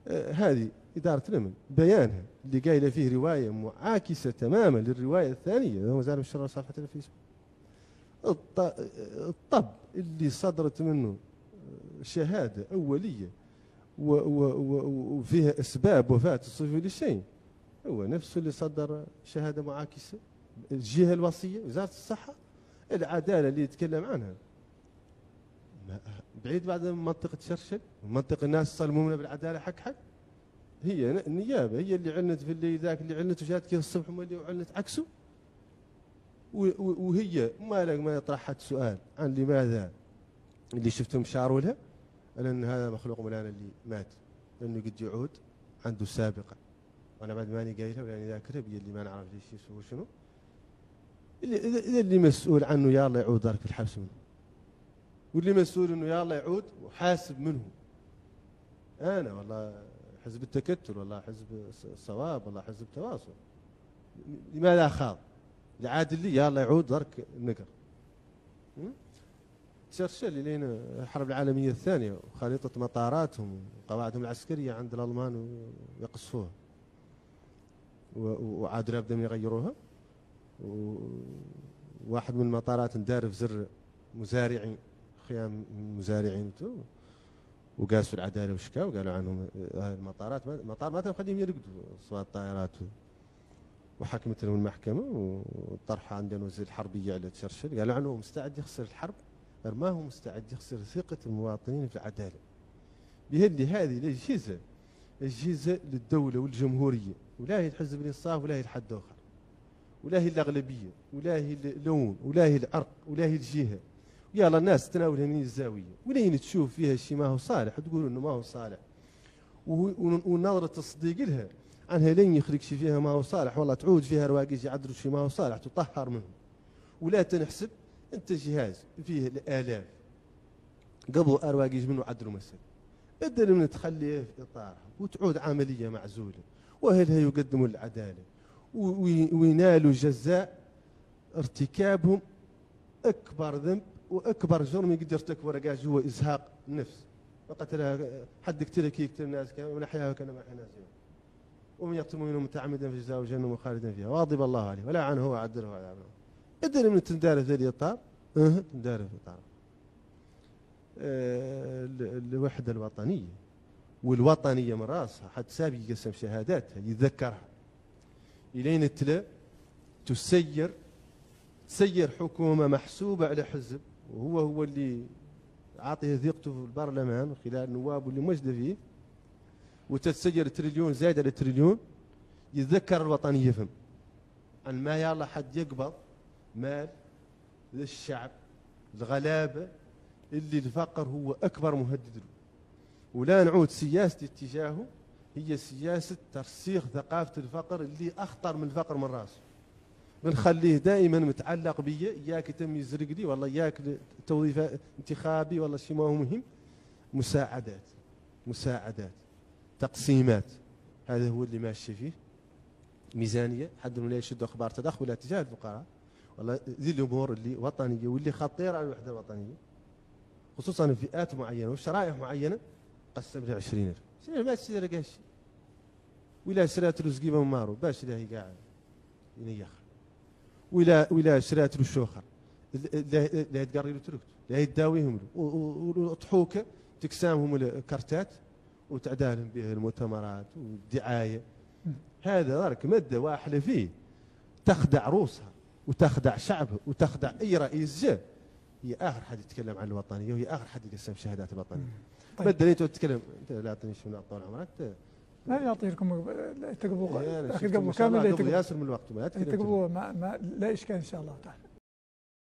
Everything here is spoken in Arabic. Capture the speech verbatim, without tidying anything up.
آه هذه إدارة الأمن بيانها اللي قايلة فيه رواية معاكسة تماما للرواية الثانية، هو زال الشر صفحة الفيسبوك. الطب اللي صدرت منه شهادة أولية وفيها أسباب وفاة الصفي للشيء هو نفسه اللي صدر شهادة معاكسة. الجهة الوصية وزارة الصحة، العدالة اللي يتكلم عنها بعيد بعد من منطقة شرشل ومنطقة الناس الصالمون بالعدالة حق حق. هي النيابة هي اللي علنت في اللي ذاك اللي علنت وجات كذا الصبح مولي وعلنت عكسه، وهي ما لك ما طرحت سؤال عن لماذا اللي شفتهم شاروا لها، لأن هذا مخلوق مولانا اللي مات لأنه قد يعود عنده سابقة، وأنا بعد ماني قايلها ولا ذاكرها بي اللي ما نعرف ليش يسوي شنو. اللي إذا اللي مسؤول عنه يا الله يعود ذلك في الحبس منه، واللي مسؤول إنه يا الله يعود وحاسب منه. أنا والله حزب التكتل والله حزب الصواب والله حزب التواصل، لماذا خاض العادل لي يا الله يعود ذرك النقر. شرشل لين الحرب العالمية الثانية وخريطة مطاراتهم وقواعدهم العسكرية عند الألمان ويقصفوها وعادوا لابد يغيروها. وواحد من المطارات اندار في زر مزارعين خيام مزارعين وقاسوا العدالة وشكا وقالوا عنهم المطارات مطار ما تخليهم يرقدوا صوات الطائرات، وحكمت لهم المحكمة وطرحها عندنا وزير الحربية على شرشل قالوا عنه مستعد يخسر الحرب ما هو مستعد يخسر ثقة المواطنين في العدالة. بهذه هذه الأجهزة أجهزة للدولة والجمهورية، ولا هي الحزب الإنصاف ولا هي الحد آخر ولا هي الأغلبية ولا هي اللون ولا هي العرق ولا هي الجهة. يلا الناس تناولها من الزاوية ولين تشوف فيها شيء ما هو صالح وتقول إنه ما هو صالح، ونظرة تصديق لها عنها لين يخرج شيء فيها ما هو صالح والله تعود فيها رواقيز يعدلوا شيء ما هو صالح تطهر منه. ولا تنحسب أنت جهاز فيه الآلاف قبضوا أرواقيز منه عدلوا مسألة، بدل من تخليه في إطارها وتعود عملية معزولة وأهلها يقدموا العدالة وينالوا جزاء ارتكابهم أكبر ذنب وأكبر جرم يقدر يرتكبه رجاج هو إزهاق النفس. وقتلها حد قتلها كي يقتل الناس ومن أحياها كان ما أحيا ناس ومن يقتل منهم متعمدا في جزاء وجهنم وخالدا فيها وغضب الله عليه ولا عنه هو عدله عذابه. بدل من تندار في ذي الإطار أه تندار في إطار أه الوحدة الوطنية والوطنية من راسها حد سابق يقسم شهاداتها يتذكرها إلين تلا تسير تسير حكومة محسوبة على حزب وهو هو اللي عاطيه ثقته في البرلمان خلال النواب واللي مجد فيه، وتتسير تريليون زايد على تريليون يتذكر الوطنية فهم عن ما يلا حد يقبض مال للشعب الغلابة اللي الفقر هو أكبر مهدد له. ولا نعود سياسة اتجاهه هي سياسة ترسيخ ثقافة الفقر اللي أخطر من الفقر من راسه. بنخليه دائما متعلق بي إياك تم يزرق لي والله إياك توظيف انتخابي والله شيء ما هو مهم. مساعدات مساعدات تقسيمات، هذا هو اللي ماشي فيه. ميزانية حد ولا يشد أخبار تدخل ولا تجاه الفقراء والله ذي الأمور اللي وطنية واللي خطيرة على الوحدة الوطنية خصوصا في فئات معينة وشرائح معينة قسم لها عشرين ألف سنة ما تشتري قاش ولا شرات له زقيبة ممارو باش لا هي قاعد ينيخ ولا ولا شرات له شوخر لا يتقري له تركته لا يداويهم له وطحوكة تكسامهم الكارتات وتعدالهم به المؤتمرات والدعاية. هذا ذلك مادة واحدة فيه تخدع روسها وتخدع شعبها وتخدع أي رئيس جاء. هي آخر حد يتكلم عن الوطنية وهي آخر حد يقسم شهادات الوطنية. طيب. مادة لين تتكلم أنت لا تعطينيش من طول عمرك لا يعطيكم تقبوا أخي قبل كامل لا ياسر من الوقت ما تقبوا ما, ما لا إشكال إن شاء الله تعالى.